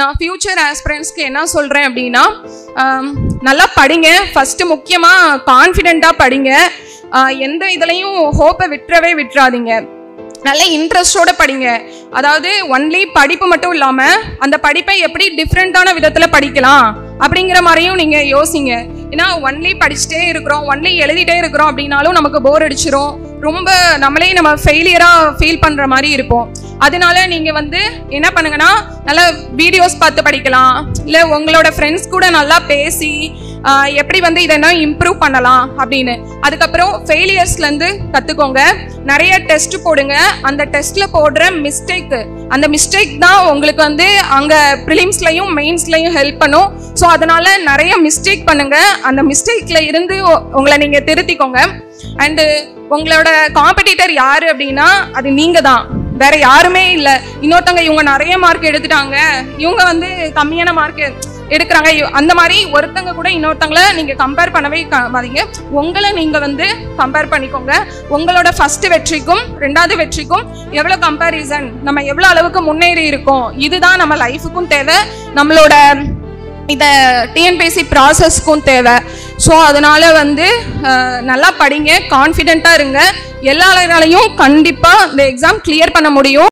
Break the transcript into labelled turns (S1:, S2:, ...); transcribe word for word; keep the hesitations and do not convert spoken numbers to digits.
S1: நான் ஃபியூச்சர் ஆஸ்பிரண்ட்ஸ்க்கு என்ன சொல்கிறேன் அப்படின்னா, நல்லா படிங்க. ஃபஸ்ட்டு முக்கியமாக கான்ஃபிடெண்ட்டாக படிங்க. எந்த இதுலையும் ஹோப்பை விட்டுறவே விட்டுறாதீங்க. நல்ல இன்ட்ரெஸ்டோட படிங்க. அதாவது ஒன்லி படிப்பு மட்டும் இல்லாமல் அந்த படிப்பை எப்படி டிஃப்ரெண்ட்டான விதத்தில் படிக்கலாம் அப்படிங்கிற மாதிரியும் நீங்கள் யோசிங்க. ஏன்னா ஒன்லி படிச்சுட்டே இருக்கிறோம், ஒன்லி எழுதிட்டே இருக்கிறோம் அப்படின்னாலும் நமக்கு போர் அடிச்சிரும். ரொம்ப நம்மளே நம்ம ஃபெயிலியராக ஃபீல் பண்ணுற மாதிரி இருப்போம். அதனால நீங்கள் வந்து என்ன பண்ணுங்கன்னா, நல்லா வீடியோஸ் பார்த்து படிக்கலாம். இல்லை உங்களோட ஃப்ரெண்ட்ஸ் கூட நல்லா பேசி எப்படி வந்து இதெல்லாம் இம்ப்ரூவ் பண்ணலாம் அப்படின்னு. அதுக்கப்புறம் ஃபெயிலியர்ஸ்லேருந்து கற்றுக்கோங்க. நிறைய டெஸ்ட் போடுங்க. அந்த டெஸ்ட்டில் போடுற மிஸ்டேக்கு அந்த மிஸ்டேக் தான் உங்களுக்கு வந்து அங்கே ப்ரிலிம்ஸ்லையும் மெயின்ஸ்லையும் ஹெல்ப் பண்ணும். ஸோ அதனால நிறைய மிஸ்டேக் பண்ணுங்க. அந்த மிஸ்டேக்ல இருந்து உங்களை நீங்கள் திருத்திக்கோங்க. அண்டு உங்களோட காம்படிட்டர் யாரு அப்படின்னா அது நீங்க தான், வேற யாருமே இல்லை. இன்னொருத்தவங்க இவங்க நிறைய மார்க் எடுத்துட்டாங்க, இவங்க வந்து கம்மியான மார்க் எடுக்கிறாங்க, அந்த மாதிரி ஒருத்தங்க கூட இன்னொருத்தங்களை நீங்க கம்பேர் பண்ணவே மாட்டீங்க. உங்களை நீங்க வந்து கம்பேர் பண்ணிக்கோங்க. உங்களோட ஃபர்ஸ்ட் வெற்றிக்கும் ரெண்டாவது வெற்றிக்கும் எவ்வளோ கம்பேரிசன், நம்ம எவ்வளோ அளவுக்கு முன்னேறி இருக்கோம், இதுதான் நம்ம லைஃபுக்கும் தேவை, நம்மளோட இந்த டிஎன்பிஎஸ்சி ப்ராசஸ்க்கும் தேவை. ஸோ அதனால வந்து நல்லா படிங்க, கான்ஃபிடென்ட்டாக இருங்க. எல்லாராலையும் கண்டிப்பாக இந்த எக்ஸாம் கிளியர் பண்ண முடியும்.